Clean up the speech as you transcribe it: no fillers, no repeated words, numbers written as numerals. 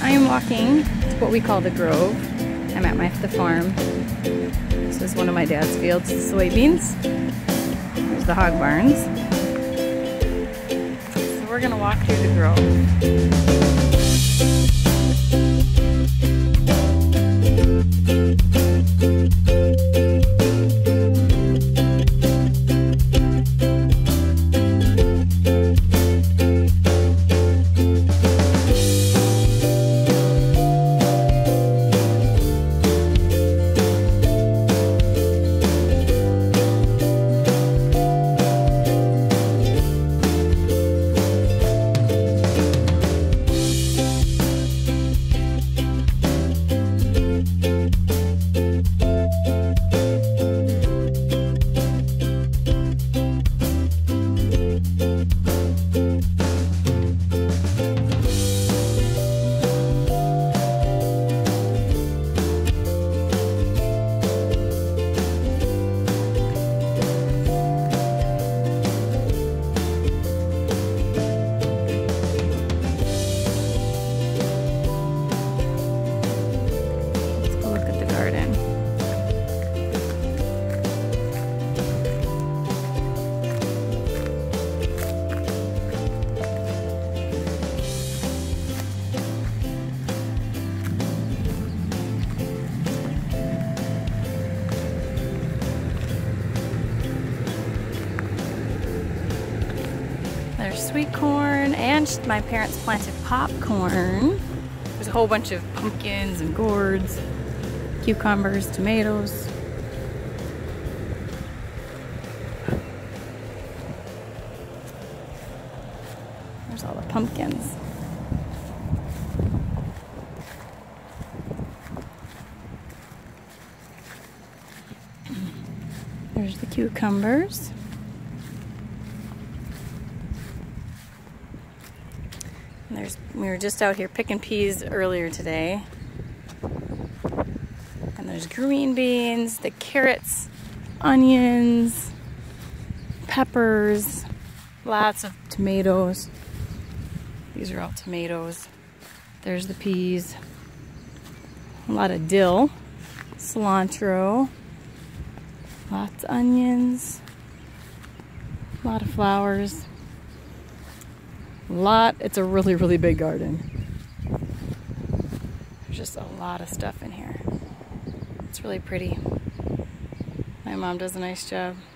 I am walking to what we call the Grove. I'm at the farm. This is one of my dad's fields, soybeans. There's the hog barns. So we're gonna walk through the Grove. There's sweet corn, and my parents planted popcorn. There's a whole bunch of pumpkins and gourds, cucumbers, tomatoes. There's all the pumpkins. There's the cucumbers. We were just out here picking peas earlier today. And there's green beans, the carrots, onions, peppers, lots of tomatoes. These are all tomatoes. There's the peas. A lot of dill, cilantro, lots of onions, a lot of flowers. It's a really, really big garden. There's just a lot of stuff in here. It's really pretty. My mom does a nice job.